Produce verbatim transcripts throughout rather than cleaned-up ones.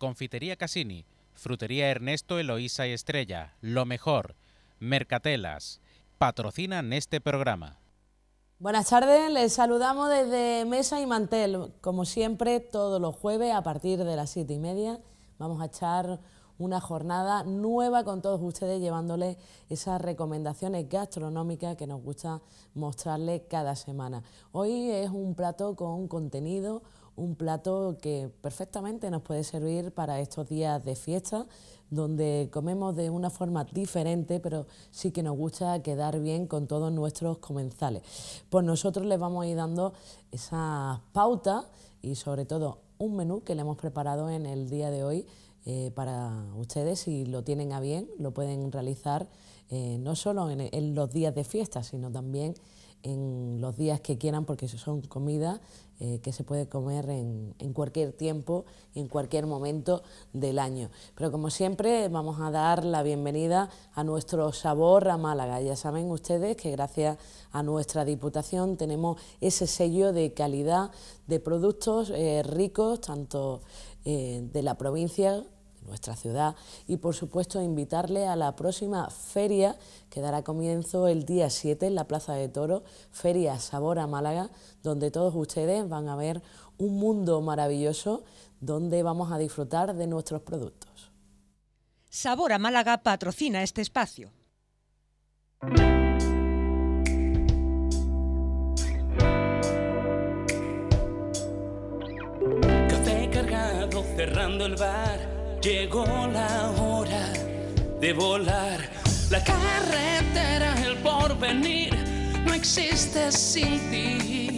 Confitería Casini, Frutería Ernesto, Eloísa y Estrella, Lo Mejor, Mercatelas, patrocinan este programa. Buenas tardes, les saludamos desde Mesa y Mantel. Como siempre, todos los jueves a partir de las siete y media vamos a echar una jornada nueva con todos ustedes, llevándoles esas recomendaciones gastronómicas que nos gusta mostrarles cada semana. Hoy es un plato con contenido, un plato que perfectamente nos puede servir para estos días de fiesta, donde comemos de una forma diferente, pero sí que nos gusta quedar bien con todos nuestros comensales. Pues nosotros les vamos a ir dando esas pautas y sobre todo un menú que le hemos preparado en el día de hoy eh, para ustedes. Si lo tienen a bien, lo pueden realizar eh, no solo en, en los días de fiesta, sino también en los días que quieran, porque son comidas eh, que se puede comer en, en cualquier tiempo y en cualquier momento del año. Pero como siempre vamos a dar la bienvenida a nuestro Sabor a Málaga. Ya saben ustedes que gracias a nuestra Diputación tenemos ese sello de calidad de productos eh, ricos, tanto eh, de la provincia, nuestra ciudad, y por supuesto invitarle a la próxima feria que dará comienzo el día siete en la Plaza de Toros, Feria Sabor a Málaga, donde todos ustedes van a ver un mundo maravilloso donde vamos a disfrutar de nuestros productos. Sabor a Málaga patrocina este espacio. Café cargado cerrando el bar. Llegó la hora de volar. La carretera, el porvenir, no existe sin ti.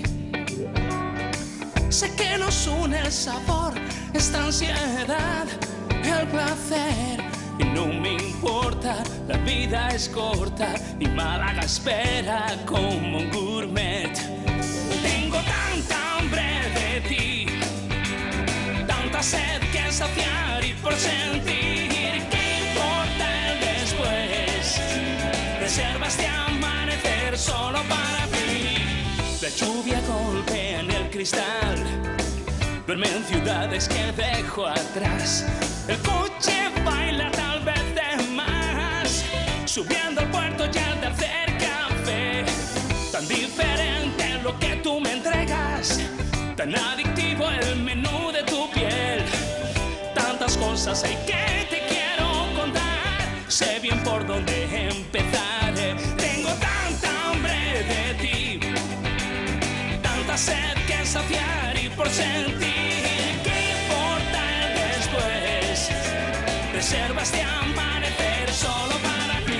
Sé que nos une el sabor, esta ansiedad, el placer. Y no me importa, la vida es corta y Málaga espera como un gourmet. Tengo tanta hambre de ti, tanta sed que saciar y por sentir. ¿Qué importa el después? Reservas de amanecer solo para mí. La lluvia golpea en el cristal, duerme en ciudades que dejo atrás. El coche baila tal vez de más, subiendo al puerto ya al tercer café. Tan diferente lo que tú me entregas, tan adictivo el menú de tu piel. Tantas cosas hay que te quiero contar, sé bien por dónde empezar. Tengo tanta hambre de ti, tanta sed que saciar y por sentir. ¿Qué importa el después? Reservas de amanecer solo para mí.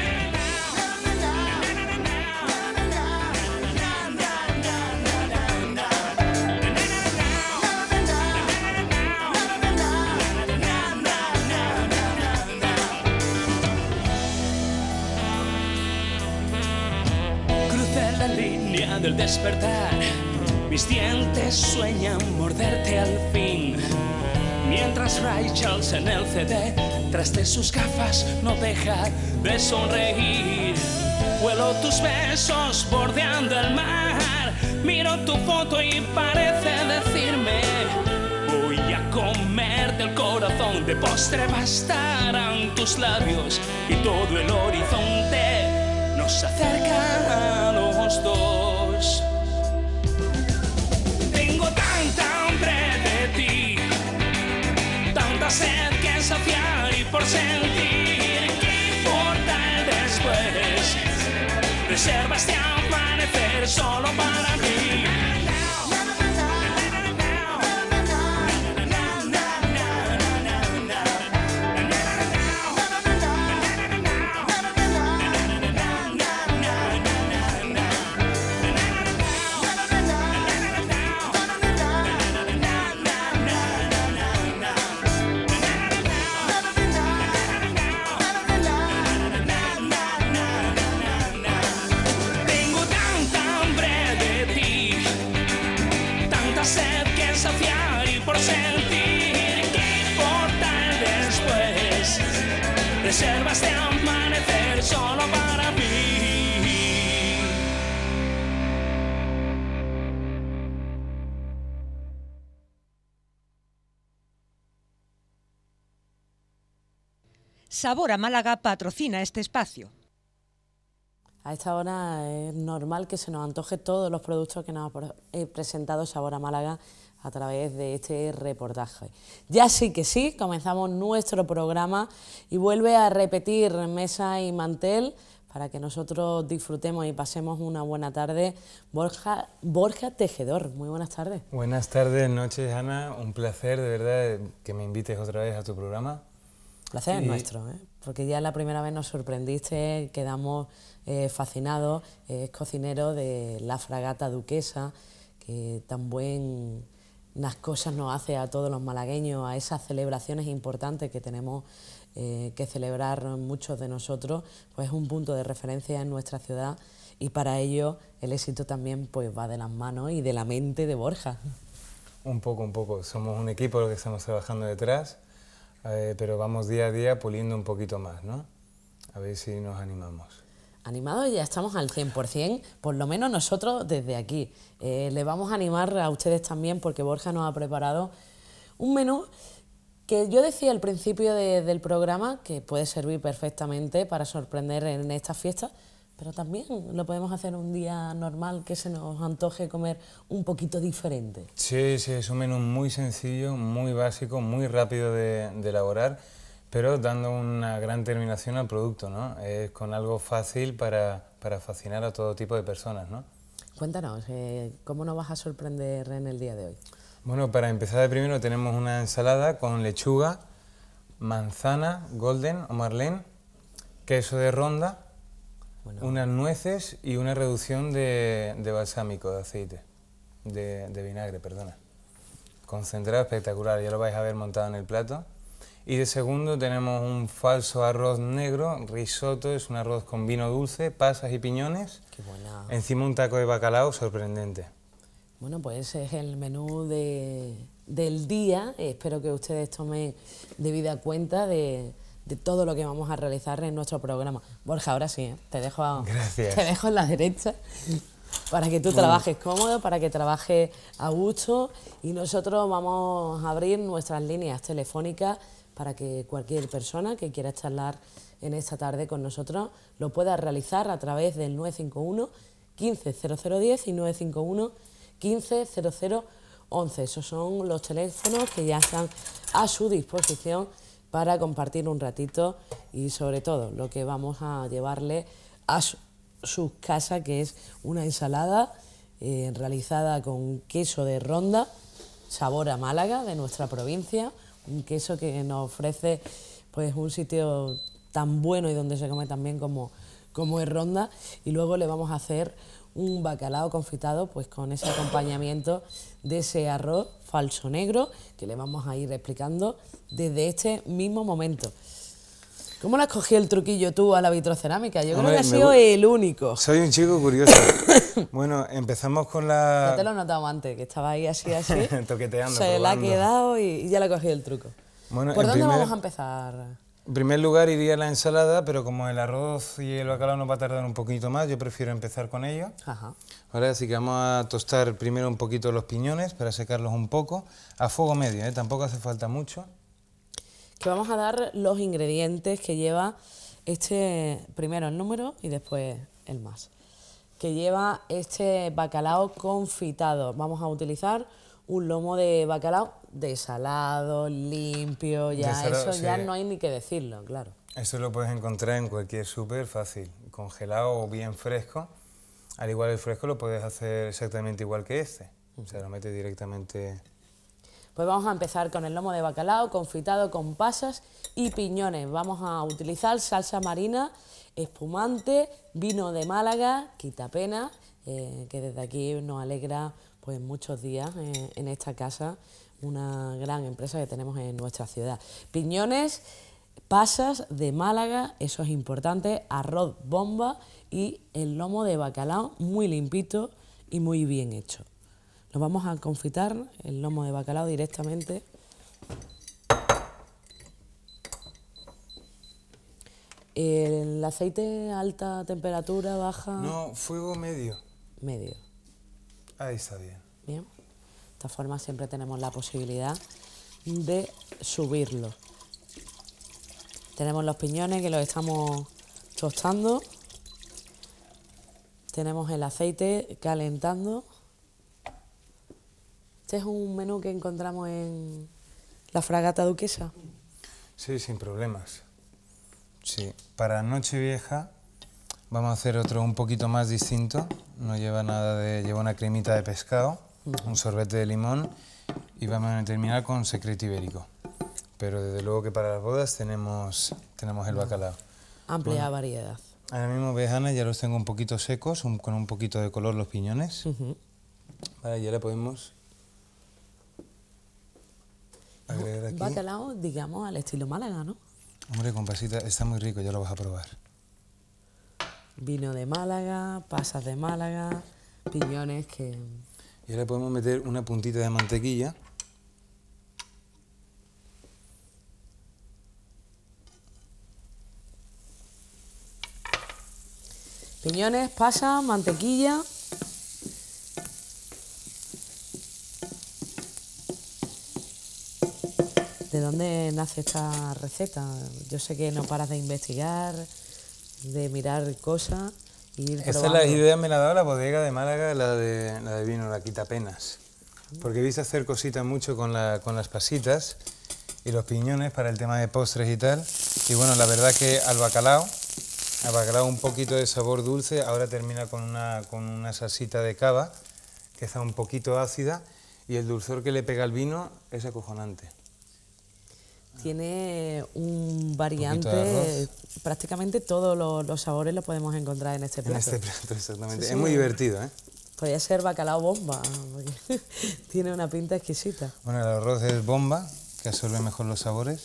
Del despertar, mis dientes sueñan morderte al fin. Mientras Ray Charles en el C D, tras de sus gafas, no deja de sonreír. Huelo tus besos bordeando el mar, miro tu foto y parece decirme: voy a comerte el corazón, de postre bastarán tus labios y todo el horizonte nos acerca a los dos. Tengo tanta hambre de ti, tanta sed que saciar y por sentir. ¿Qué importa el después? Reservas de amanecer solo para mí. Reservas de amanecer solo para mí. Sabor a Málaga patrocina este espacio. A esta hora es normal que se nos antoje todos los productos que nos ha presentado Sabor a Málaga a través de este reportaje. Ya sí que sí, comenzamos nuestro programa y vuelve a repetir mesa y mantel para que nosotros disfrutemos y pasemos una buena tarde. Borja, Borja Tejedor, muy buenas tardes. Buenas tardes, noches, Ana. Un placer, de verdad, que me invites otra vez a tu programa. El placer y... es nuestro, ¿eh? Porque ya la primera vez nos sorprendiste, quedamos eh, fascinados. Es eh, cocinero de la Fragata Duquesa, que tan buenas cosas nos hace a todos los malagueños, a esas celebraciones importantes que tenemos eh, que celebrar muchos de nosotros, pues es un punto de referencia en nuestra ciudad y para ello el éxito también pues va de las manos y de la mente de Borja. Un poco, un poco. Somos un equipo lo que estamos trabajando detrás, eh, pero vamos día a día puliendo un poquito más, ¿no? A ver si nos animamos. Animados ya estamos al cien por cien, por lo menos nosotros desde aquí. Eh, le vamos a animar a ustedes también porque Borja nos ha preparado un menú que yo decía al principio de, del programa que puede servir perfectamente para sorprender en estas fiestas, pero también lo podemos hacer un día normal que se nos antoje comer un poquito diferente. Sí, sí, es un menú muy sencillo, muy básico, muy rápido de, de elaborar, pero dando una gran terminación al producto, ¿no? Es con algo fácil para, para fascinar a todo tipo de personas, ¿no? Cuéntanos, eh, ¿cómo nos vas a sorprender en el día de hoy? Bueno, para empezar de primero tenemos una ensalada con lechuga, manzana, golden o marlene, queso de ronda, bueno, unas nueces y una reducción de, de balsámico, de aceite, de, de vinagre, perdona. Concentrado, espectacular, ya lo vais a ver montado en el plato. Y de segundo tenemos un falso arroz negro, risotto, es un arroz con vino dulce, pasas y piñones. Qué buena. Encima un taco de bacalao sorprendente. Bueno, pues ese es el menú de, del día. Espero que ustedes tomen debida cuenta de, de todo lo que vamos a realizar en nuestro programa. Borja, ahora sí, ¿eh? te, dejo a, te dejo en la derecha para que tú bueno. trabajes cómodo, para que trabajes a gusto y nosotros vamos a abrir nuestras líneas telefónicas para que cualquier persona que quiera charlar en esta tarde con nosotros lo pueda realizar a través del nueve cinco uno, quince cero cero diez y nueve cinco uno, quince cero cero once. Esos son los teléfonos que ya están a su disposición para compartir un ratito y sobre todo lo que vamos a llevarle a su, sus casas, que es una ensalada eh, realizada con queso de ronda, sabor a Málaga, de nuestra provincia, un queso que nos ofrece pues un sitio tan bueno y donde se come tan bien como, como es Ronda, y luego le vamos a hacer un bacalao confitado pues con ese acompañamiento de ese arroz falso negro que le vamos a ir explicando desde este mismo momento. ¿Cómo le has cogido el truquillo tú a la vitrocerámica? Yo Hombre, creo que has sido el único. Soy un chico curioso. Bueno, empezamos con la... Ya te lo he notado antes, que estaba ahí así, así. Toqueteando, Se le ha quedado y, y ya le ha cogido el truco. Bueno, ¿Por dónde primer, vamos a empezar? En primer lugar iría la ensalada, pero como el arroz y el bacalao nos va a tardar un poquito más, yo prefiero empezar con ello. Ajá. Ahora sí que vamos a tostar primero un poquito los piñones para secarlos un poco, a fuego medio, ¿eh? Tampoco hace falta mucho. Que vamos a dar los ingredientes que lleva este, primero el número y después el más, que lleva este bacalao confitado. Vamos a utilizar un lomo de bacalao desalado, limpio, ya desalado, eso sí. Ya no hay ni que decirlo, claro. Eso lo puedes encontrar en cualquier súper fácil, congelado o bien fresco. Al igual el fresco lo puedes hacer exactamente igual que este, uh-huh. O sea, lo metes directamente... Pues vamos a empezar con el lomo de bacalao confitado con pasas y piñones. Vamos a utilizar salsa marina, espumante, vino de Málaga, quitapena, eh, que desde aquí nos alegra pues muchos días eh, en esta casa, una gran empresa que tenemos en nuestra ciudad. Piñones, pasas de Málaga, eso es importante, arroz bomba y el lomo de bacalao muy limpito y muy bien hecho. Nos vamos a confitar el lomo de bacalao directamente. ¿El aceite a alta temperatura, baja? No, fuego medio. Medio. Ahí está bien. Bien. De esta forma siempre tenemos la posibilidad de subirlo. Tenemos los piñones que los estamos tostando. Tenemos el aceite calentando. Este es un menú que encontramos en la Fragata Duquesa. Sí, sin problemas. Sí, para Nochevieja vamos a hacer otro un poquito más distinto. No lleva nada de... lleva una cremita de pescado, uh-huh. un sorbete de limón y vamos a terminar con secreto ibérico. Pero desde luego que para las bodas tenemos, tenemos el bacalao. Amplia bueno, variedad. Ahora mismo, ves, Ana, ya los tengo un poquito secos, un, con un poquito de color los piñones. Uh-huh. Vale, ya le podemos agregar aquí. Bacalao, digamos, al estilo Málaga, ¿no? Hombre, con pasita, está muy rico, ya lo vas a probar. Vino de Málaga, pasas de Málaga, piñones que... Y ahora podemos meter una puntita de mantequilla. Piñones, pasas, mantequilla. ¿De dónde nace esta receta? Yo sé que no paras de investigar, de mirar cosas y ir Esta probando. es la idea, me la ha dado la bodega de Málaga, la de, la de vino, la Quitapenas. Porque viste hacer cositas mucho con, la, con las pasitas y los piñones para el tema de postres y tal. Y bueno, la verdad que al bacalao, al bacalao un poquito de sabor dulce, ahora termina con una, con una salsita de cava que está un poquito ácida y el dulzor que le pega al vino es acojonante. Tiene un variante, prácticamente todos los, los sabores los podemos encontrar en este plato. En este plato, exactamente. Sí, es sí, muy divertido, ¿eh? Podría ser bacalao bomba, porque tiene una pinta exquisita. Bueno, el arroz es bomba, que absorbe mejor los sabores.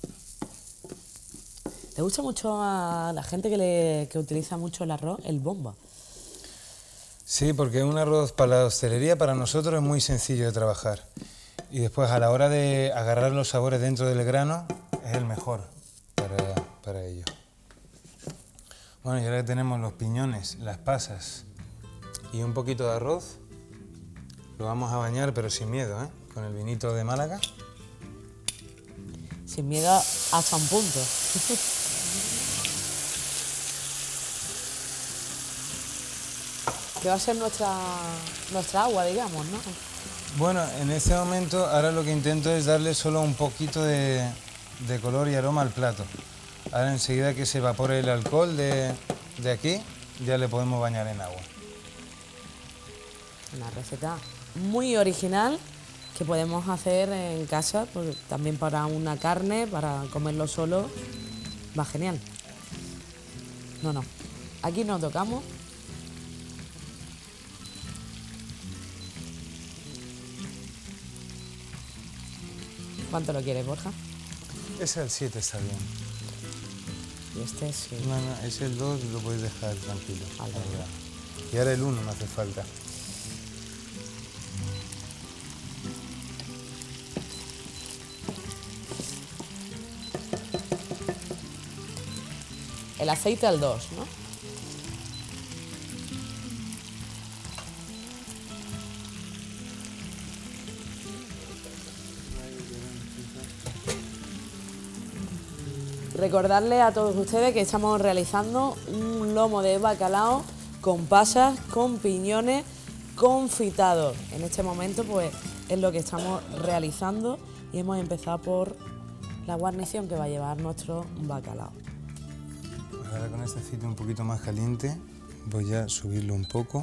¿Le gusta mucho a la gente que, le, que utiliza mucho el arroz, el bomba? Sí, porque un arroz para la hostelería para nosotros es muy sencillo de trabajar. Y después a la hora de agarrar los sabores dentro del grano es el mejor para, para ello. Bueno, y ahora que tenemos los piñones, las pasas y un poquito de arroz, lo vamos a bañar pero sin miedo, ¿eh? Con el vinito de Málaga. Sin miedo hasta un punto. Que va a ser nuestra, nuestra agua, digamos, ¿no? Bueno, en este momento ahora lo que intento es darle solo un poquito de, de color y aroma al plato. Ahora enseguida que se evapore el alcohol de, de aquí, ya le podemos bañar en agua. Una receta muy original que podemos hacer en casa, pues, también para una carne, para comerlo solo, va genial. No, no, aquí no tocamos. ¿Cuánto lo quieres, Borja? Ese el siete está bien. Y este sí. No, no, ese el dos lo puedes dejar tranquilo. Vale. Y ahora el uno me hace falta. El aceite al dos, ¿no? Recordarle a todos ustedes que estamos realizando un lomo de bacalao con pasas, con piñones, confitado. En este momento pues es lo que estamos realizando y hemos empezado por la guarnición que va a llevar nuestro bacalao. Ahora con este aceite un poquito más caliente voy a subirlo un poco.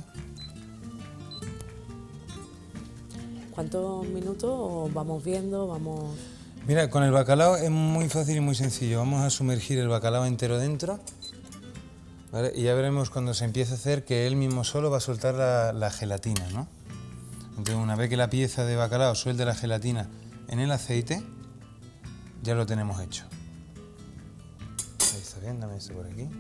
¿Cuántos minutos vamos viendo? Vamos... Mira, con el bacalao es muy fácil y muy sencillo. Vamos a sumergir el bacalao entero dentro, ¿vale? Y ya veremos cuando se empiece a hacer que él mismo solo va a soltar la, la gelatina, ¿no? Entonces, una vez que la pieza de bacalao suelte la gelatina en el aceite, ya lo tenemos hecho. Ahí está bien, dame esto por aquí.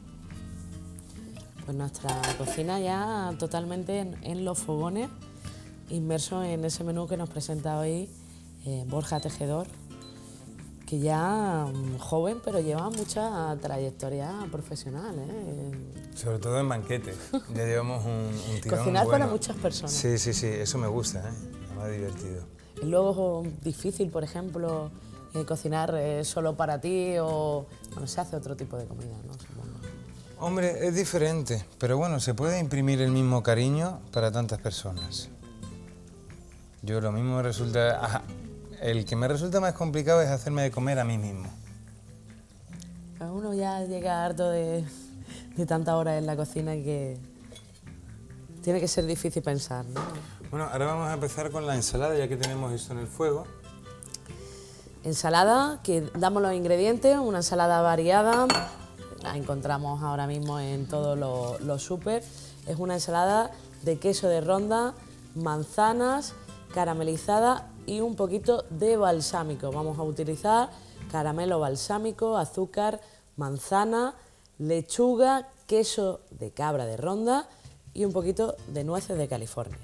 Pues nuestra cocina ya totalmente en, en los fogones, inmerso en ese menú que nos presenta hoy eh, Borja Tejedor, que ya um, joven, pero lleva mucha trayectoria profesional, ¿eh? Sobre todo en banquetes, ya llevamos un, un tirón Cocinar bueno. para muchas personas. Sí, sí, sí, eso me gusta, ¿eh? Es más divertido. Es luego difícil, por ejemplo, eh, cocinar eh, solo para ti o bueno, se hace otro tipo de comida, ¿no? Supongo. Hombre, es diferente, pero bueno, se puede imprimir el mismo cariño para tantas personas. Yo lo mismo me resulta... Ajá, el que me resulta más complicado es hacerme de comer a mí mismo. Uno ya llega harto de, de tantas horas en la cocina que tiene que ser difícil pensar, ¿no? Bueno, ahora vamos a empezar con la ensalada, ya que tenemos esto en el fuego. Ensalada, que damos los ingredientes, una ensalada variada, la encontramos ahora mismo en todos los, los súper. Es una ensalada de queso de ronda, manzanas, caramelizada y un poquito de balsámico. Vamos a utilizar caramelo balsámico, azúcar, manzana, lechuga, queso de cabra de ronda y un poquito de nueces de California.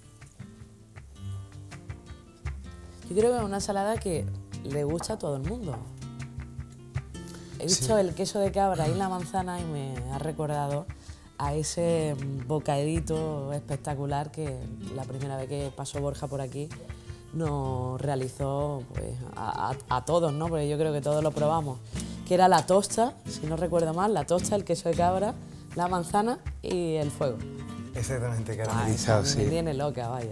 Yo creo que es una ensalada que le gusta a todo el mundo. He visto Sí. el queso de cabra y la manzana y me ha recordado a ese bocadito espectacular que la primera vez que pasó Borja por aquí nos realizó pues, a, a, a todos, ¿no? Porque yo creo que todos lo probamos, que era la tosta, si no recuerdo mal, la tosta, el queso de cabra, la manzana y el fuego. Exactamente, Ay, caramelizado, eso me sí. tiene loca, vaya.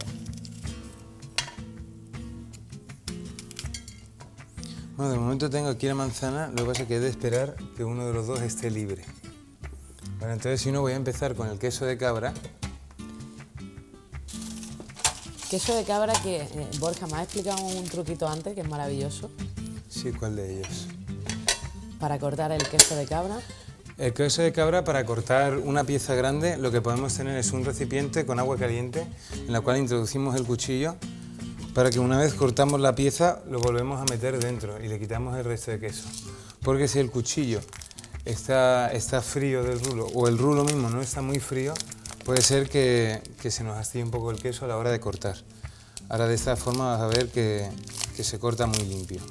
Bueno, de momento tengo aquí la manzana, lo que pasa es que he de esperar que uno de los dos esté libre. Bueno, entonces si no voy a empezar con el queso de cabra. Queso de cabra que eh, Borja me ha explicado un truquito antes que es maravilloso Sí, ¿cuál de ellos? para cortar el queso de cabra. El queso de cabra, para cortar una pieza grande, lo que podemos tener es un recipiente con agua caliente en la cual introducimos el cuchillo para que una vez cortamos la pieza lo volvemos a meter dentro y le quitamos el resto de queso. Porque si el cuchillo está, está frío del rulo o el rulo mismo no está muy frío, puede ser que, que se nos hastille un poco el queso a la hora de cortar. Ahora de esta forma vas a ver que, que se corta muy limpio.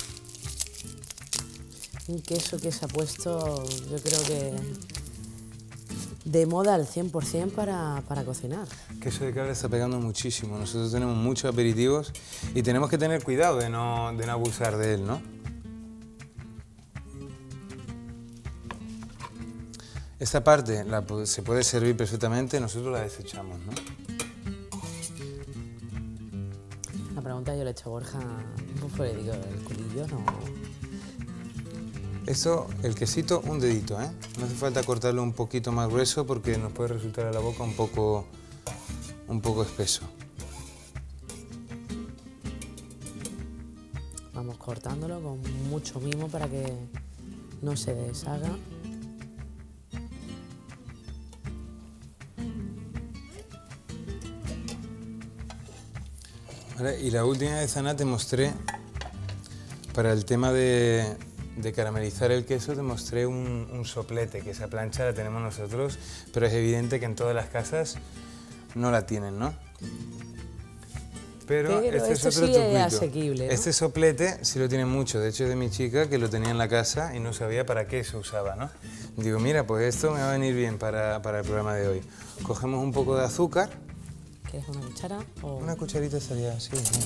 Un queso que se ha puesto, yo creo que de moda al cien por cien para, para cocinar. El queso de cabra está pegando muchísimo. Nosotros tenemos muchos aperitivos y tenemos que tener cuidado de no, de no abusar de él, ¿no? Esta parte la, se puede servir perfectamente, nosotros la desechamos, ¿no? La pregunta yo le he hecho a Borja, pues le digo, el culillo no... Esto, el quesito, un dedito, ¿eh? No hace falta cortarlo un poquito más grueso porque nos puede resultar a la boca un poco, un poco espeso. Vamos cortándolo con mucho mimo para que no se deshaga. Vale, y la última vez, Ana, te mostré, para el tema de, de caramelizar el queso, te mostré un, un soplete, que esa plancha la tenemos nosotros, pero es evidente que en todas las casas no la tienen, ¿no? Pero, Pero este, este es otro sí es truquito. asequible, ¿no? Este soplete sí lo tienen mucho, de hecho es de mi chica que lo tenía en la casa y no sabía para qué se usaba, ¿no? Digo, mira, pues esto me va a venir bien para, para el programa de hoy. Cogemos un poco de azúcar. ¿Quieres una cuchara? O... Una cucharita estaría así. Mira.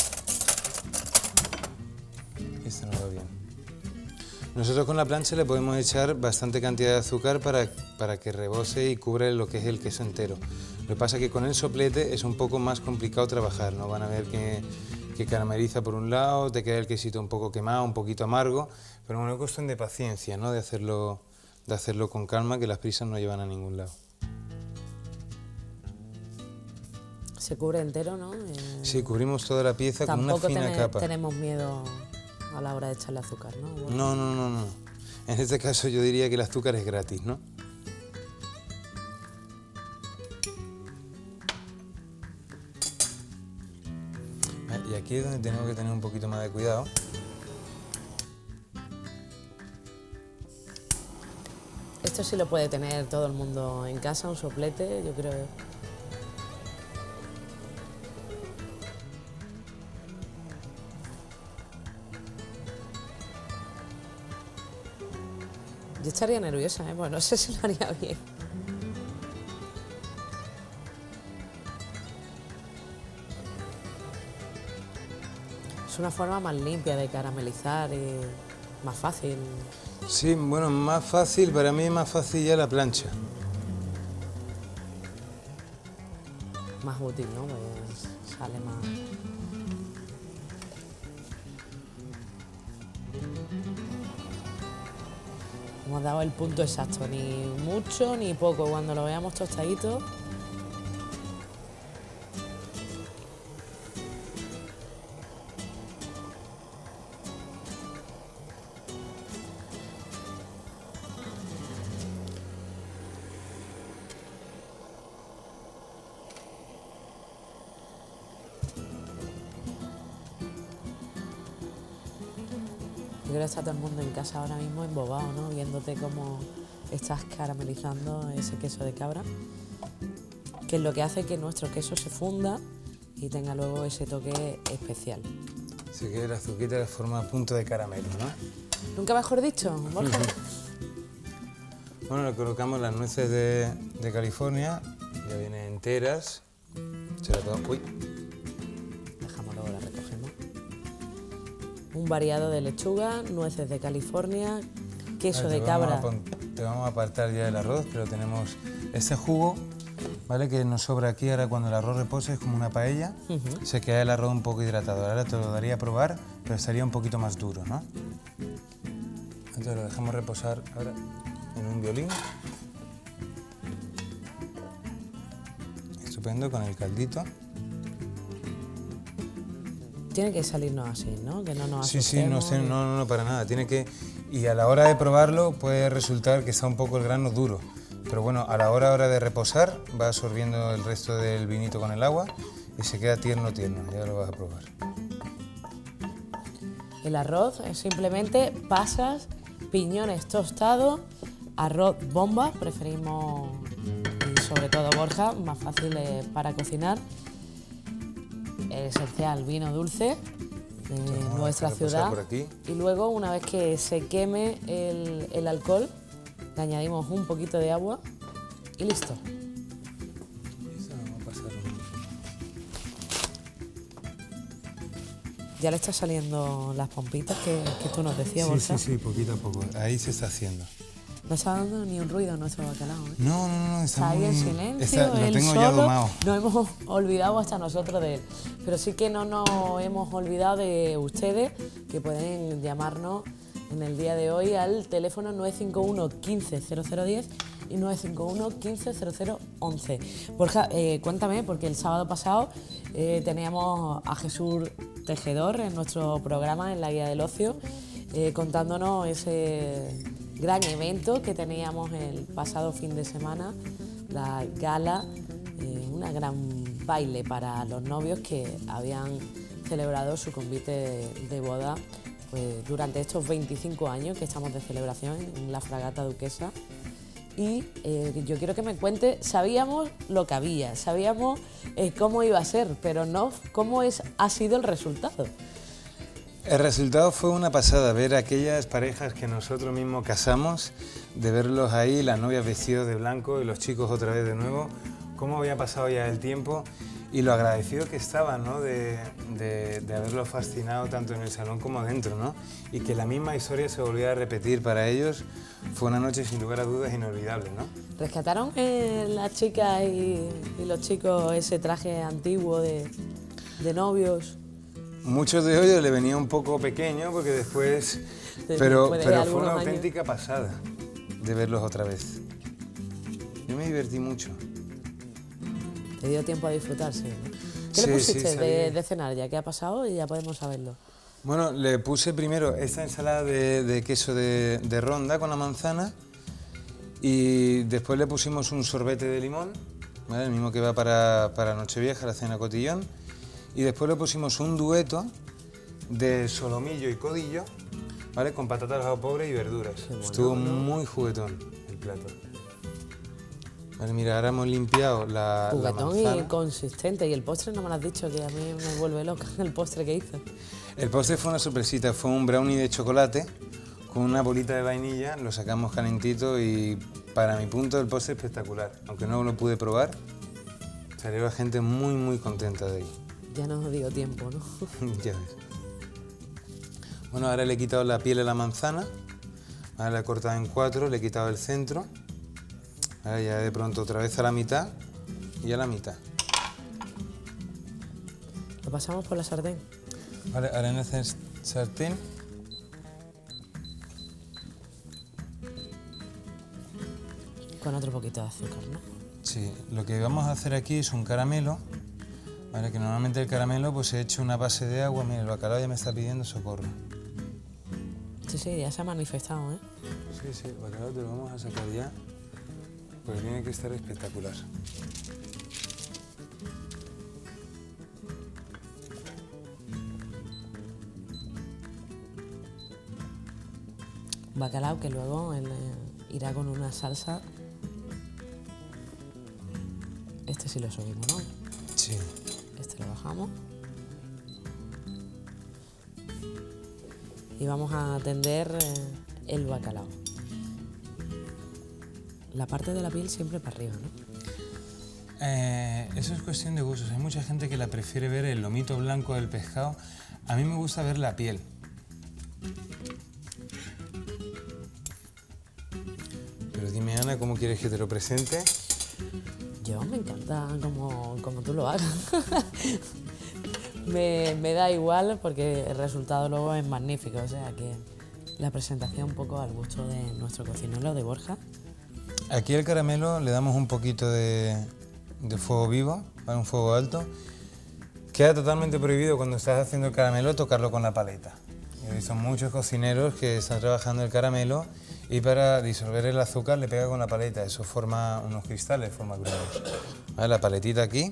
Esto no va bien. Nosotros con la plancha le podemos echar bastante cantidad de azúcar para, para que rebose y cubra lo que es el queso entero. Lo que pasa es que con el soplete es un poco más complicado trabajar, ¿no? Van a ver que, que carameliza por un lado, te queda el quesito un poco quemado, un poquito amargo, pero bueno, es cuestión de paciencia, ¿no? De hacerlo, de hacerlo con calma, que las prisas no llevan a ningún lado. Se cubre entero, ¿no? Eh, Sí, cubrimos toda la pieza con una Tampoco fina tene- capa. tenemos miedo a la hora de echarle azúcar, ¿no? Borja? No, no, no, no. En este caso yo diría que el azúcar es gratis, ¿no? Y aquí es donde tenemos que tener un poquito más de cuidado. Esto sí lo puede tener todo el mundo en casa, un soplete, yo creo. Yo estaría nerviosa, ¿eh? Bueno, no sé si lo haría bien. Es una forma más limpia de caramelizar y más fácil. Sí, bueno, más fácil, para mí es más fácil ya la plancha. Más útil, ¿no? Pues sale más... Hemos dado el punto exacto, ni mucho ni poco. Cuando lo veamos tostadito... Yo creo que está todo el mundo en casa ahora mismo embobado, ¿no? Viéndote cómo estás caramelizando ese queso de cabra, que es lo que hace que nuestro queso se funda y tenga luego ese toque especial. Así que el azuquita forma punto de caramelo, ¿no? Nunca mejor dicho, Borja. Bueno, le colocamos las nueces de, de California, ya vienen enteras. Se la pongo, uy. Dejamos luego, la recogemos. Un variado de lechuga, nueces de California, queso Vale, de te cabra. Vamos a, pon- te vamos a apartar ya del arroz, pero tenemos este jugo, ¿vale? Que nos sobra aquí. Ahora cuando el arroz repose es como una paella, Ujú. se queda el arroz un poco hidratado. Ahora te lo daría a probar, pero estaría un poquito más duro, ¿no? Entonces lo dejamos reposar ahora en un violín. Estupendo, con el caldito. Tiene que salirnos así, ¿no? Que no nos Sí, sí, no, sé, asustemos. no, no, no, para nada. Tiene que... Y a la hora de probarlo puede resultar que está un poco el grano duro. Pero bueno, a la hora, hora de reposar va absorbiendo el resto del vinito con el agua y se queda tierno, tierno. Ya lo vas a probar. El arroz es simplemente pasas, piñones tostados, arroz bomba, preferimos, y sobre todo Borja, más fácil eh, para cocinar. Esencial, vino dulce de Vamos a nuestra dejar reposar ciudad. por aquí. Y luego, una vez que se queme el, el alcohol, le añadimos un poquito de agua y listo. Eso vamos a pasar un- Ya le está saliendo las pompitas que, que tú nos decías, Sí, Borja. sí, sí, poquito a poco. Ahí se está haciendo. No está dando ni un ruido nuestro bacalao, ¿eh? No, no, no, está Está ahí muy... en silencio, está- lo él tengo ya solo. domado. Nos hemos olvidado hasta nosotros de él. Pero sí que no nos hemos olvidado de ustedes, que pueden llamarnos en el día de hoy al teléfono nueve cinco uno, quince, cero cero diez y nueve cinco uno, quince, cero cero once. Borja, eh, cuéntame, porque el sábado pasado eh, teníamos a Jesús Tejedor en nuestro programa, en la Guía del Ocio, eh, contándonos ese gran evento que teníamos el pasado fin de semana, la gala, eh, una gran baile para los novios que habían celebrado su convite de, de boda pues, durante estos veinticinco años que estamos de celebración en la Fragata Duquesa. Y eh, yo quiero que me cuente, sabíamos lo que había, sabíamos eh, cómo iba a ser, pero no cómo es, ha sido el resultado. El resultado fue una pasada, ver aquellas parejas que nosotros mismos casamos, de verlos ahí, las novias vestidas de blanco y los chicos otra vez de nuevo, cómo había pasado ya el tiempo y lo agradecido que estaban, ¿no? de, de, de haberlos fascinado tanto en el salón como dentro, ¿no? Y que la misma historia se volviera a repetir para ellos. Fue una noche sin lugar a dudas inolvidable, ¿no? ¿Rescataron eh, las chicas y, y los chicos ese traje antiguo de, de novios? Muchos de ellos le venía un poco pequeño porque después... Pero, después de pero fue algunos una años. auténtica pasada de verlos otra vez. Yo me divertí mucho. Te dio tiempo a disfrutarse, ¿no? ¿Qué Sí, le sí, pusiste salí. de, de cenar ya? ¿Qué ha pasado? Y ya podemos saberlo. Bueno, le puse primero esta ensalada de, de queso de, de ronda con la manzana y después le pusimos un sorbete de limón, ¿vale? El mismo que va para, para Nochevieja, la cena cotillón, y después le pusimos un dueto de solomillo y codillo, ¿vale? Con patatas al pobre y verduras. bueno, Estuvo ¿no? muy juguetón el plato. Vale, mira, ahora hemos limpiado la, la Juguetón y manzana. consistente. Y el postre no me lo has dicho, que a mí me vuelve loca el postre que hizo. El postre fue una sorpresita, fue un brownie de chocolate con una bolita de vainilla, lo sacamos calentito y para mi punto el postre espectacular. Aunque no lo pude probar, salió la gente muy muy contenta de ahí. Ya no os dio tiempo, ¿no? Ya ves. Bueno, ahora le he quitado la piel a la manzana, ahora la he cortado en cuatro, le he quitado el centro, ahora ya de pronto otra vez a la mitad y a la mitad. Lo pasamos por la sartén. Vale, ahora en el sartén con otro poquito de azúcar, ¿no? Sí, lo que vamos a hacer aquí es un caramelo, ¿vale? Que normalmente el caramelo pues se ha hecho una base de agua. Mira, el bacalao ya me está pidiendo socorro. Sí, sí, ya se ha manifestado, ¿eh? Sí, sí, el bacalao te lo vamos a sacar ya, porque tiene que estar espectacular. Bacalao que luego él, eh, irá con una salsa. Este sí lo subimos, ¿no? Sí. Este lo bajamos. Y vamos a atender eh, el bacalao. La parte de la piel siempre para arriba, ¿no? Eh, eso es cuestión de gustos. Hay mucha gente que la prefiere ver el lomito blanco del pescado. A mí me gusta ver la piel. Pero dime, Ana, ¿cómo quieres que te lo presente? Yo me encanta como, como tú lo hagas. me, me da igual porque el resultado luego es magnífico. O sea que la presentación un poco al gusto de nuestro cocinero, de Borja. Aquí el caramelo le damos un poquito de, de fuego vivo, ¿vale? Un fuego alto. Queda totalmente prohibido cuando estás haciendo el caramelo tocarlo con la paleta. He visto muchos cocineros que están trabajando el caramelo y para disolver el azúcar le pega con la paleta. Eso forma unos cristales, forma grumos. ¿Vale? La paletita aquí.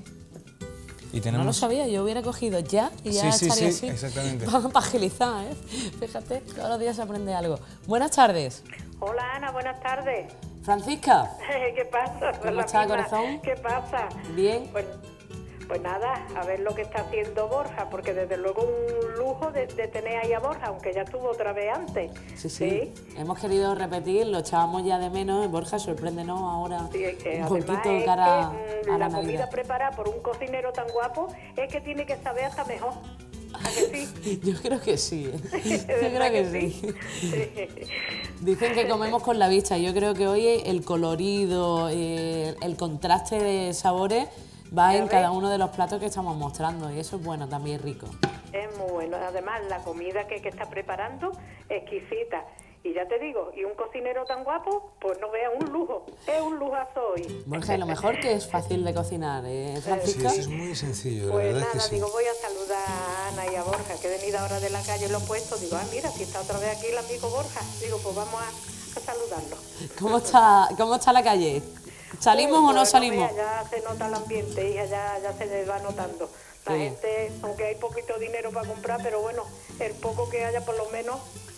Y tenemos... No lo sabía, yo hubiera cogido ya y ya sí, estaría sí, sí, así. exactamente. Para agilizar, ¿eh? Fíjate, todos los días se aprende algo. Buenas tardes. Hola Ana, buenas tardes. Francisca. ¿Qué pasa? ¿Cómo La está, misma. corazón? ¿Qué pasa? Bien. Pues, pues nada, a ver lo que está haciendo Borja, porque desde luego un lujo de, de tener ahí a Borja, aunque ya estuvo otra vez antes. Sí, sí, sí. Hemos querido repetir, lo echábamos ya de menos. Borja, sorpréndenos ahora Sí, es que un poquito además cara es que, mm, a la la comida Navidad. preparada por un cocinero tan guapo es que tiene que saber hasta mejor. ¿A que sí? Yo creo que sí, ¿eh? Yo creo ¿Verdad que, que sí. sí? Dicen que comemos con la vista. Yo creo que hoy el colorido, eh, el contraste de sabores va ¿Ya en ves? cada uno de los platos que estamos mostrando y eso es bueno, también rico. Es muy bueno. Además, la comida que, que está preparando, exquisita. Y ya te digo, y un cocinero tan guapo, pues no vea, un lujo. Es un lujazo hoy. Borja, y lo mejor que es fácil de cocinar, ¿eh, Sí, Francisca? eso es muy sencillo, la Pues verdad nada, es que sí. digo, voy a saludar a Ana y a Borja, que he venido ahora de la calle, lo he puesto. Digo, ah, mira, si está otra vez aquí el amigo Borja. Digo, pues vamos a, a saludarlo. ¿Cómo está, ¿Cómo está la calle? ¿Salimos Pues, o no pues, salimos? mira, ya se nota el ambiente, hija, ya, ya se va notando. La Sí. gente, aunque hay poquito dinero para comprar, pero bueno, el poco que haya por lo menos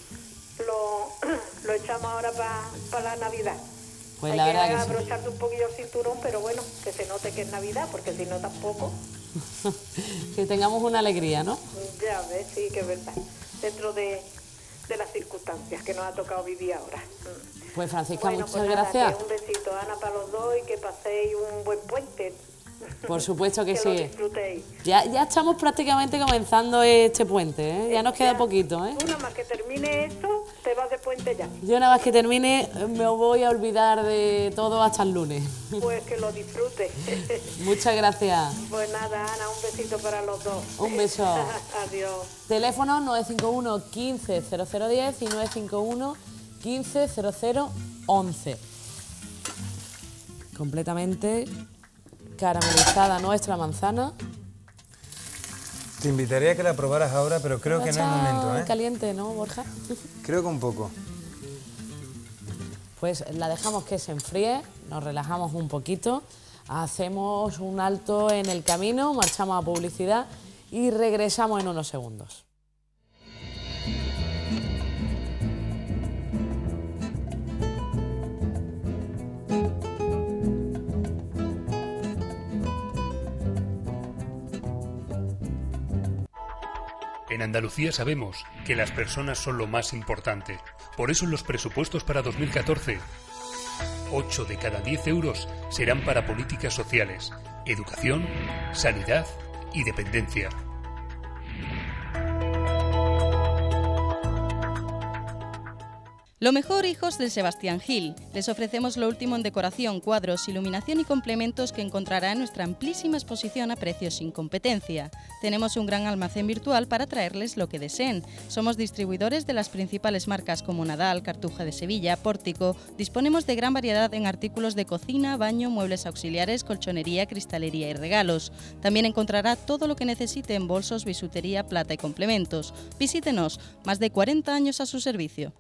lo, lo echamos ahora para pa la Navidad. Pues hay la que verdad que sí. abrocharte un poquillo el cinturón, pero bueno, que se note que es Navidad, porque si no tampoco, Que tengamos una alegría, ¿no? ya ves, sí que es verdad. Dentro de, de las circunstancias que nos ha tocado vivir ahora. Pues Francisca, Bueno, muchas pues nada, gracias. que un besito, Ana, para los dos y que paséis un buen puente. Por supuesto que que sí. lo disfrutéis. Ya, ya estamos prácticamente comenzando este puente, ¿eh? Ya nos queda Ya, poquito, ¿eh? Tú nada más que termine esto, te vas de puente ya. Yo nada más que termine me voy a olvidar de todo hasta el lunes. Pues que lo disfrutes. Muchas gracias. Pues nada, Ana, un besito para los dos. Un beso. Adiós. Teléfono nueve cinco uno, quince, cero cero diez y nueve cinco uno, quince, cero cero once. Completamente caramelizada nuestra manzana. Te invitaría a que la probaras ahora, pero creo que no es momento, ¿eh? Caliente, ¿no, Borja? Creo que un poco. Pues la dejamos que se enfríe, nos relajamos un poquito, hacemos un alto en el camino, marchamos a publicidad y regresamos en unos segundos. En Andalucía sabemos que las personas son lo más importante. Por eso en los presupuestos para dos mil catorce, ocho de cada diez euros serán para políticas sociales, educación, sanidad y dependencia. Lo mejor, hijos del Sebastián Gil. Les ofrecemos lo último en decoración, cuadros, iluminación y complementos que encontrará en nuestra amplísima exposición a precios sin competencia. Tenemos un gran almacén virtual para traerles lo que deseen. Somos distribuidores de las principales marcas como Nadal, Cartuja de Sevilla, Pórtico. Disponemos de gran variedad en artículos de cocina, baño, muebles auxiliares, colchonería, cristalería y regalos. También encontrará todo lo que necesite en bolsos, bisutería, plata y complementos. Visítenos, más de cuarenta años a su servicio.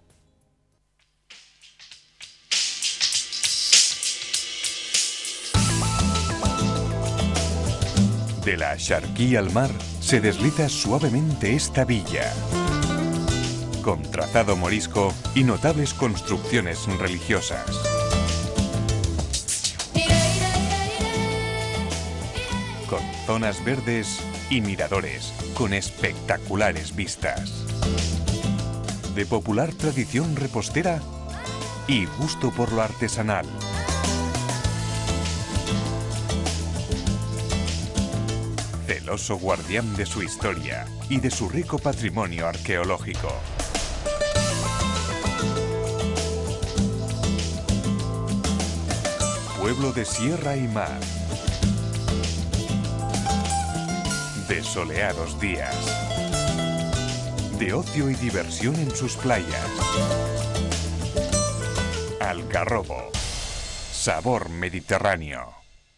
De la Axarquía al mar se desliza suavemente esta villa, con trazado morisco y notables construcciones religiosas. Con zonas verdes y miradores con espectaculares vistas. De popular tradición repostera y gusto por lo artesanal. Celoso guardián de su historia y de su rico patrimonio arqueológico. Pueblo de sierra y mar. De soleados días. De ocio y diversión en sus playas. Algarrobo. Sabor mediterráneo.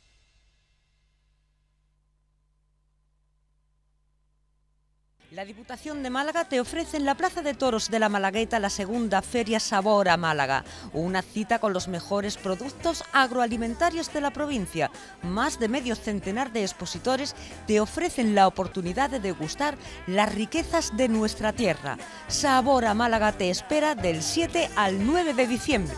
La Diputación de Málaga te ofrece en la Plaza de Toros de la Malagueta la segunda Feria Sabor a Málaga, una cita con los mejores productos agroalimentarios de la provincia. Más de medio centenar de expositores te ofrecen la oportunidad de degustar las riquezas de nuestra tierra. Sabor a Málaga te espera del siete al nueve de diciembre.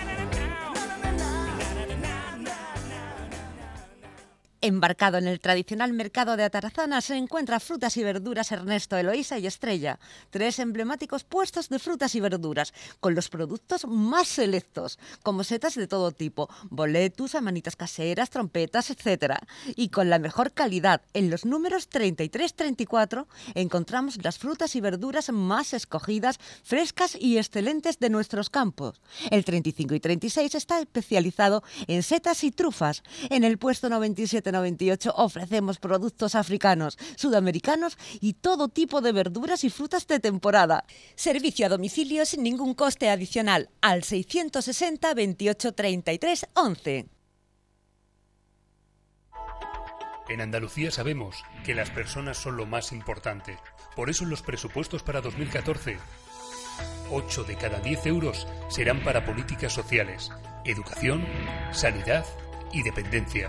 Embarcado en el tradicional mercado de Atarazana se encuentra Frutas y Verduras Ernesto, Eloísa y Estrella, tres emblemáticos puestos de frutas y verduras, con los productos más selectos, como setas de todo tipo, boletus, amanitas caseras, trompetas, etcétera. Y con la mejor calidad, en los números treinta y tres treinta y cuatro encontramos las frutas y verduras más escogidas, frescas y excelentes de nuestros campos. El treinta y cinco y treinta y seis está especializado en setas y trufas. En el puesto noventa y siete noventa y ocho ofrecemos productos africanos, sudamericanos y todo tipo de verduras y frutas de temporada. Servicio a domicilio sin ningún coste adicional al seiscientos sesenta veintiocho treinta y tres once. En Andalucía sabemos que las personas son lo más importante. Por eso en los presupuestos para dos mil catorce, ocho de cada diez euros serán para políticas sociales, educación, sanidad y dependencia.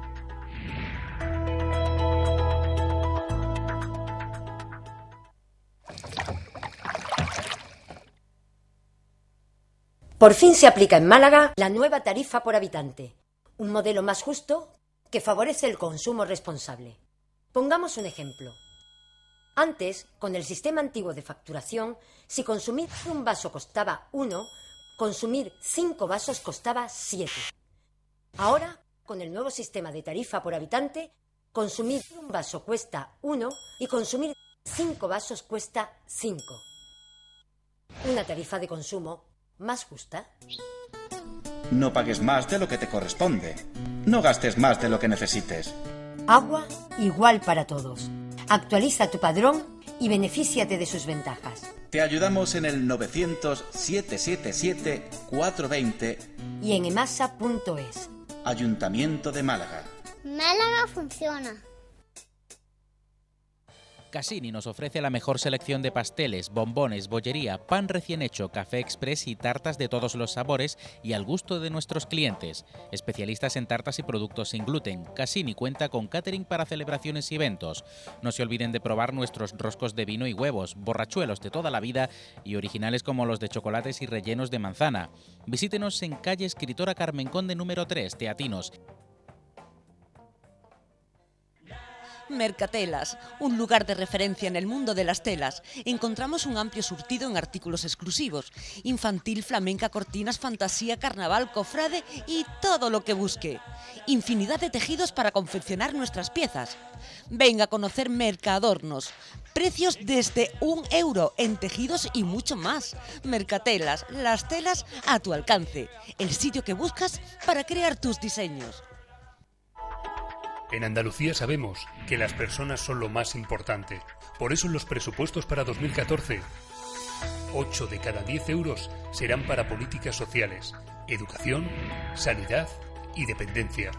Por fin se aplica en Málaga la nueva tarifa por habitante, un modelo más justo que favorece el consumo responsable. Pongamos un ejemplo. Antes, con el sistema antiguo de facturación, si consumir un vaso costaba uno, consumir cinco vasos costaba siete. Ahora, con el nuevo sistema de tarifa por habitante, consumir un vaso cuesta uno y consumir cinco vasos cuesta cinco. Una tarifa de consumo más justa. No pagues más de lo que te corresponde. No gastes más de lo que necesites. Agua igual para todos. Actualiza tu padrón y benefíciate de sus ventajas. Te ayudamos en el novecientos, siete siete siete, cuatro dos cero y en emasa punto es. Ayuntamiento de Málaga. Málaga funciona. Cassini nos ofrece la mejor selección de pasteles, bombones, bollería, pan recién hecho, café express y tartas de todos los sabores y al gusto de nuestros clientes. Especialistas en tartas y productos sin gluten, Cassini cuenta con catering para celebraciones y eventos. No se olviden de probar nuestros roscos de vino y huevos, borrachuelos de toda la vida y originales como los de chocolates y rellenos de manzana. Visítenos en calle Escritora Carmen Conde número tres, Teatinos. Mercatelas, un lugar de referencia en el mundo de las telas. Encontramos un amplio surtido en artículos exclusivos. Infantil, flamenca, cortinas, fantasía, carnaval, cofrade y todo lo que busque. Infinidad de tejidos para confeccionar nuestras piezas. Venga a conocer Mercadornos. Precios desde un euro en tejidos y mucho más. Mercatelas, las telas a tu alcance. El sitio que buscas para crear tus diseños. En Andalucía sabemos que las personas son lo más importante. Por eso en los presupuestos para dos mil catorce, ocho de cada diez euros serán para políticas sociales, educación, sanidad y dependencia.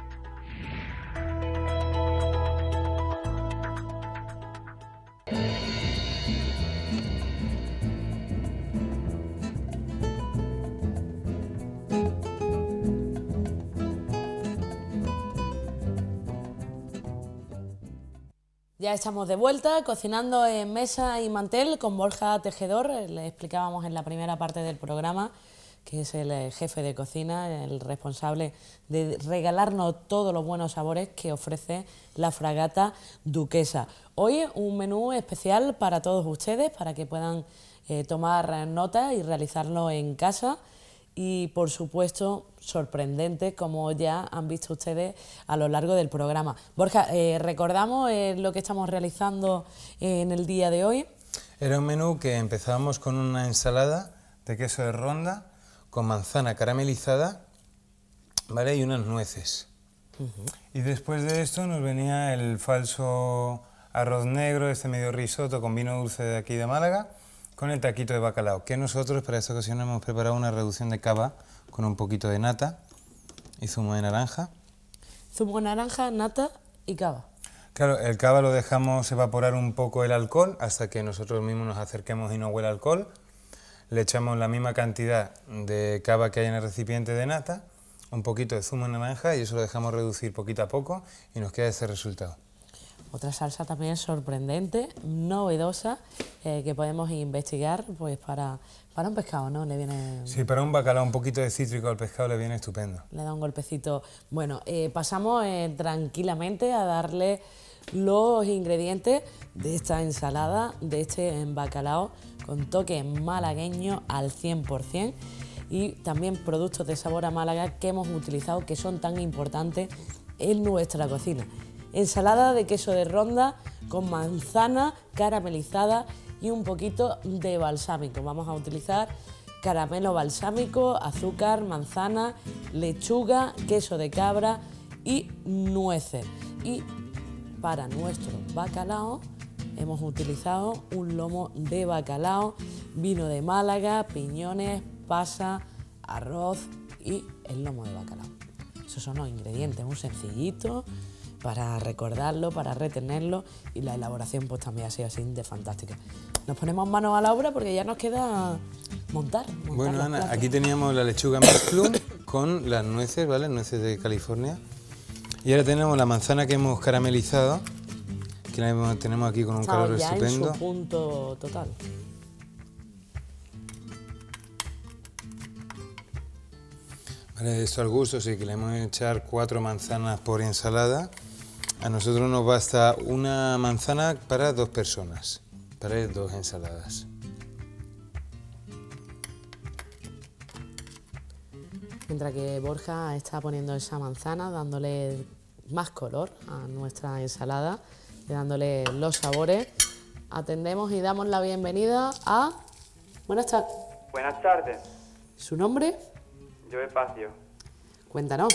Ya estamos de vuelta, cocinando en mesa y mantel con Borja Tejedor. Le explicábamos en la primera parte del programa que es el jefe de cocina, el responsable de regalarnos todos los buenos sabores que ofrece la Fragata Duquesa. Hoy un menú especial para todos ustedes, para que puedan eh, tomar nota y realizarlo en casa. Y, por supuesto, sorprendente, como ya han visto ustedes a lo largo del programa. Borja, eh, ¿recordamos eh, lo que estamos realizando en el día de hoy? Era un menú que empezábamos con una ensalada de queso de ronda, con manzana caramelizada, ¿vale? Y unas nueces. Uh-huh. Y después de esto nos venía el falso arroz negro, este medio risotto con vino dulce de aquí de Málaga, con el taquito de bacalao, que nosotros para esta ocasión hemos preparado una reducción de cava con un poquito de nata y zumo de naranja. Zumo de naranja, nata y cava. Claro, el cava lo dejamos evaporar un poco el alcohol hasta que nosotros mismos nos acerquemos y no huela alcohol. Le echamos la misma cantidad de cava que hay en el recipiente de nata, un poquito de zumo de naranja y eso lo dejamos reducir poquito a poco y nos queda ese resultado. Otra salsa también sorprendente, novedosa, eh, que podemos investigar pues para, para un pescado, ¿no? Le viene... Sí, para un bacalao, un poquito de cítrico al pescado le viene estupendo. Le da un golpecito. Bueno, eh, pasamos eh, tranquilamente a darle los ingredientes de esta ensalada, de este bacalao, con toque malagueño al cien por cien y también productos de sabor a Málaga que hemos utilizado, que son tan importantes en nuestra cocina. Ensalada de queso de ronda con manzana caramelizada y un poquito de balsámico. Vamos a utilizar caramelo balsámico, azúcar, manzana, lechuga, queso de cabra y nueces. Y para nuestro bacalao hemos utilizado un lomo de bacalao, vino de Málaga, piñones, pasa, arroz y el lomo de bacalao. Esos son los ingredientes, muy sencillito, para recordarlo, para retenerlo, y la elaboración pues también ha sido así de fantástica. Nos ponemos manos a la obra porque ya nos queda montar. montar bueno, Ana, platos. aquí teníamos la lechuga mezclum con las nueces, ¿vale? Nueces de California. Y ahora tenemos la manzana que hemos caramelizado, que la tenemos aquí con un Estamos calor ya estupendo. en su punto total. Vale, esto al gusto, sí, que le hemos echar cuatro manzanas por ensalada. A nosotros nos basta una manzana para dos personas, para dos ensaladas. Mientras que Borja está poniendo esa manzana, dándole más color a nuestra ensalada y dándole los sabores, atendemos y damos la bienvenida a... Buenas tardes. Buenas tardes. ¿Su nombre? Yo Espacio. Cuéntanos.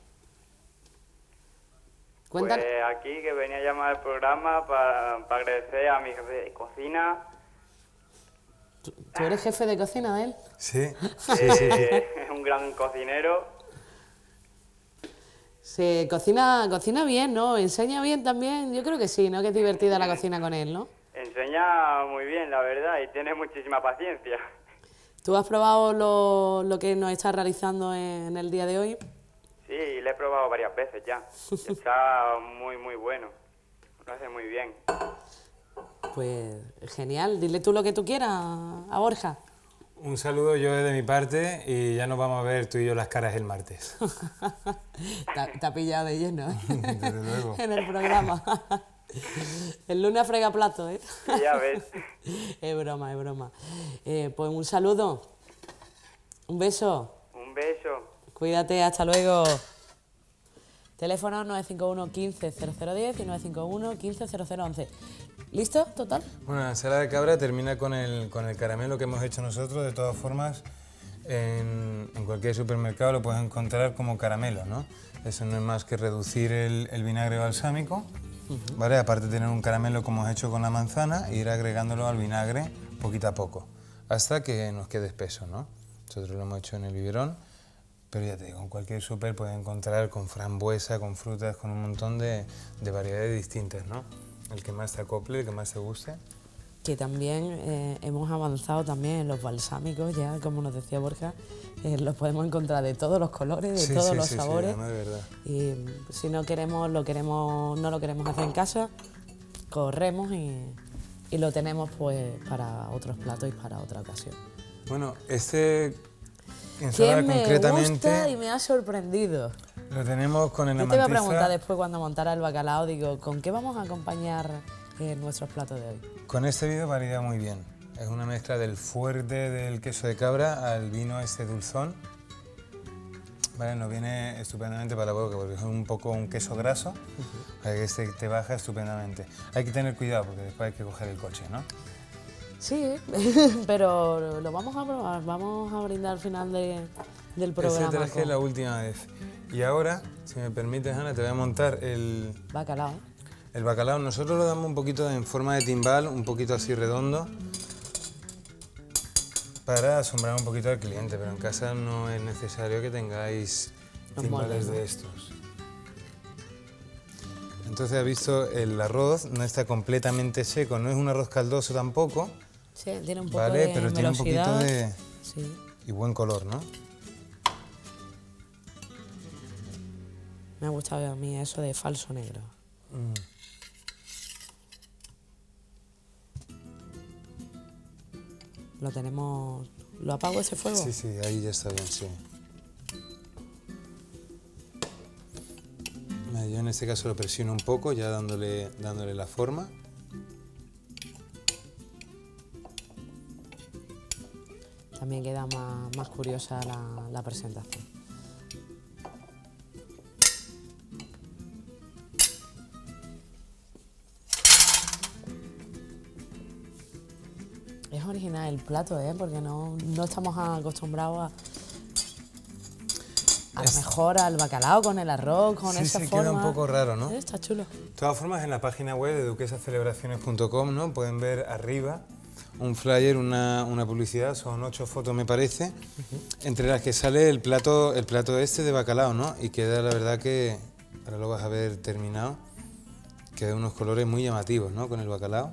Cuéntanos. Pues aquí que venía a llamar al programa para, para agradecer a mi jefe de cocina. ¿Tú, tú eres jefe de cocina de él? Sí. sí, sí, sí. Es un gran cocinero. Se cocina, cocina bien, ¿no? Enseña bien también. Yo creo que sí, ¿no? Que es divertida la cocina con él, ¿no? Enseña muy bien, la verdad, y tiene muchísima paciencia. ¿Tú has probado lo, lo que nos está realizando en el día de hoy? Sí, le he probado varias veces ya. Está muy, muy bueno. Lo hace muy bien. Pues genial. Dile tú lo que tú quieras a Borja. Un saludo yo de mi parte y ya nos vamos a ver tú y yo las caras el martes. Te ha pillado de lleno, ¿eh? Desde luego. En el programa. El lunes frega plato, ¿eh? Ya ves. Es broma, es broma. Eh, pues un saludo. Un beso. Un beso. Cuídate, hasta luego. Teléfono nueve cinco uno, quince, cero cero diez y nueve cinco uno, quince, cero cero once. ¿Listo? ¿Total? Bueno, la ensalada de cabra termina con el, con el caramelo que hemos hecho nosotros. De todas formas, en, en cualquier supermercado lo puedes encontrar como caramelo, ¿no? Eso no es más que reducir el, el vinagre balsámico, uh-huh. ¿vale? Aparte de tener un caramelo como hemos hecho con la manzana, e ir agregándolo al vinagre poquito a poco, hasta que nos quede espeso, ¿no? Nosotros lo hemos hecho en el biberón, pero ya te digo, en cualquier súper puedes encontrar con frambuesa, con frutas, con un montón de, de variedades distintas, ¿no? El que más te acople, el que más te guste. Que también eh, hemos avanzado también en los balsámicos, ya como nos decía Borja, eh, los podemos encontrar de todos los colores, de sí, todos sí, los sí, sabores. Sí, además, de verdad. Y si no queremos, lo queremos, no lo queremos hacer en casa, corremos y, y lo tenemos pues para otros platos y para otra ocasión. Bueno, este ensalada que me concretamente gusta y me ha sorprendido. Lo tenemos con el Yo te voy a amantiza. preguntar después cuando montara el bacalao, digo, ¿con qué vamos a acompañar eh, nuestros platos de hoy? Con este vino varía muy bien. Es una mezcla del fuerte del queso de cabra al vino este dulzón. Vale, nos viene estupendamente para la boca porque es un poco un queso graso, uh-huh. para que este te baja estupendamente. Hay que tener cuidado porque después hay que coger el coche, ¿no? Sí, pero lo vamos a probar, vamos a brindar al final de, del programa. Ese traje con... la última vez. Y ahora, si me permites, Ana, te voy a montar el... Bacalao. El bacalao. Nosotros lo damos un poquito en forma de timbal, un poquito así redondo, para asombrar un poquito al cliente, pero en casa no es necesario que tengáis timbales de estos. Entonces, has visto, el arroz no está completamente seco, no es un arroz caldoso tampoco. Sí, tiene un poco ¿vale? de Pero tiene un poquito de... Sí. Y buen color, ¿no? Me ha gustado a mí eso de falso negro. Mm. Lo tenemos... ¿Lo apago ese fuego? Sí, sí, ahí ya está bien, sí. Yo en este caso lo presiono un poco, ya dándole, dándole la forma. También queda más, más curiosa la, la presentación. Es original el plato, ¿eh? Porque no, no estamos acostumbrados a... A lo mejor al bacalao con el arroz, con sí, esa sí, forma. Queda un poco raro, ¿no? Sí, está chulo. De todas formas, en la página web de duquesa celebraciones punto com, ¿no? Pueden ver arriba un flyer, una, una publicidad, son ocho fotos me parece, uh-huh. entre las que sale el plato, el plato este de bacalao, ¿no? Y queda la verdad que, ahora lo vas a ver terminado, queda unos colores muy llamativos, ¿no? Con el bacalao.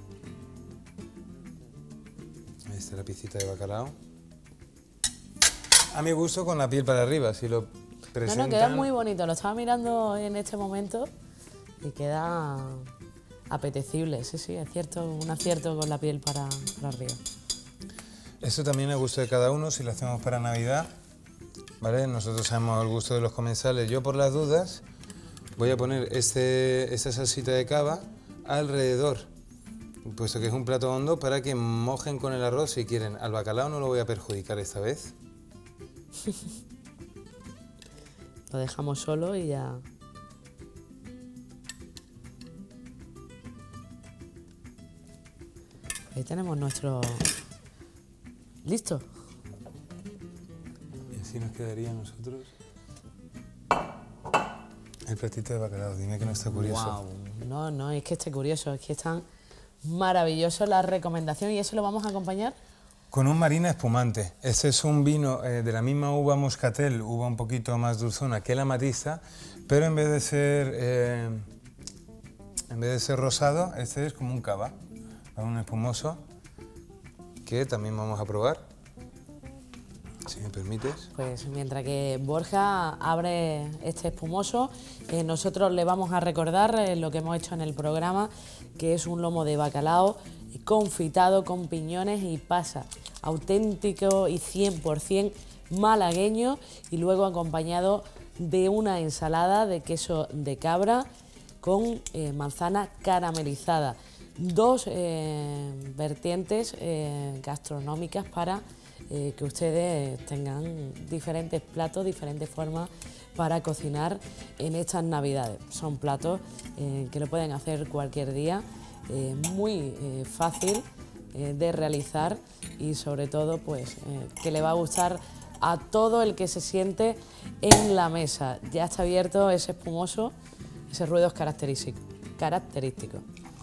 Ahí está la piecita de bacalao. A mi gusto con la piel para arriba, si lo presentan... No, no, queda muy bonito, lo estaba mirando en este momento y queda apetecible, sí, sí, es cierto, un acierto con la piel para, para arriba. Esto también es gusto de cada uno, si lo hacemos para Navidad, ¿vale? Nosotros sabemos el gusto de los comensales. Yo, por las dudas, voy a poner este, esta salsita de cava alrededor, puesto que es un plato hondo, para que mojen con el arroz si quieren. Al bacalao no lo voy a perjudicar esta vez. Lo dejamos solo y ya... Ahí tenemos nuestro... ¿Listo? Y así nos quedaría a nosotros el platito de bacalao. Dime que no está curioso. Wow. No, no, es que esté curioso, es que están maravillosos las recomendaciones. ¿Y eso lo vamos a acompañar? Con un marina espumante. Este es un vino eh, de la misma uva moscatel, uva un poquito más dulzona que la matiza, pero en vez de ser eh, en vez de ser rosado, este es como un cava, un espumoso, que también vamos a probar, si me permites. Pues mientras que Borja abre este espumoso, eh, nosotros le vamos a recordar eh, lo que hemos hecho en el programa, que es un lomo de bacalao confitado con piñones y pasas. auténtico y cien por cien malagueño, y luego acompañado de una ensalada de queso de cabra con eh, manzana caramelizada. Dos eh, vertientes eh, gastronómicas para eh, que ustedes tengan diferentes platos, diferentes formas para cocinar en estas Navidades. Son platos eh, que lo pueden hacer cualquier día, eh, muy eh, fácil eh, de realizar, y sobre todo pues eh, que le va a gustar a todo el que se siente en la mesa. Ya está abierto ese espumoso, ese ruido es característico. característico.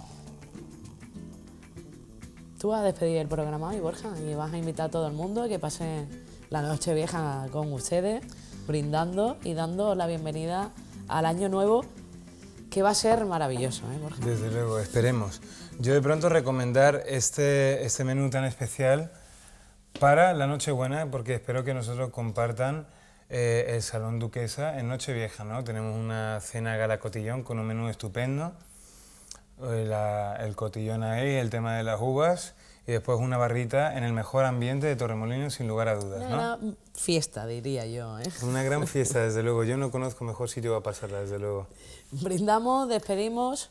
Tú vas a despedir el programa hoy, Borja, y vas a invitar a todo el mundo a que pase la noche vieja con ustedes, brindando y dando la bienvenida al año nuevo, que va a ser maravilloso, ¿eh, Borja? Desde luego, esperemos. Yo de pronto recomendar este, este menú tan especial para la Nochebuena, porque espero que nosotros compartan eh, el Salón Duquesa en Nochevieja, ¿no? Tenemos una cena gala cotillón con un menú estupendo, eh, la, el cotillón ahí, el tema de las uvas, y después una barrita en el mejor ambiente de Torremolinos, sin lugar a dudas, ¿no? Una fiesta, diría yo, ¿eh? Una gran fiesta, desde luego. Yo no conozco mejor sitio para pasarla, desde luego. Brindamos, despedimos.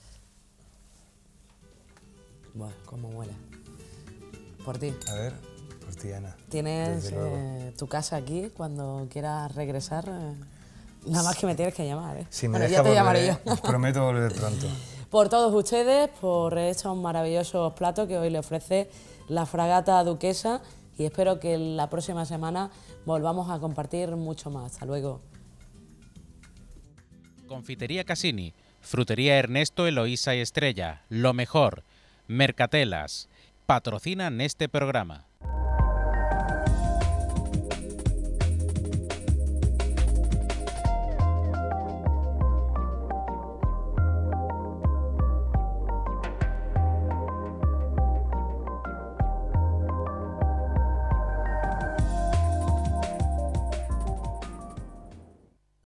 Bueno, cómo huele. Por ti. A ver, por ti, Ana. Tienes eh, tu casa aquí, cuando quieras regresar. Eh, nada más que me tienes que llamar, ¿eh? Si me bueno, deja ya te volver, llamaré yo. Prometo volver pronto. Por todos ustedes, por estos maravillosos platos que hoy le ofrece la Fragata Duquesa, y espero que la próxima semana volvamos a compartir mucho más. Hasta luego. Confitería Casini, Frutería Ernesto, Eloísa y Estrella, lo mejor, Mercatelas, patrocinan este programa.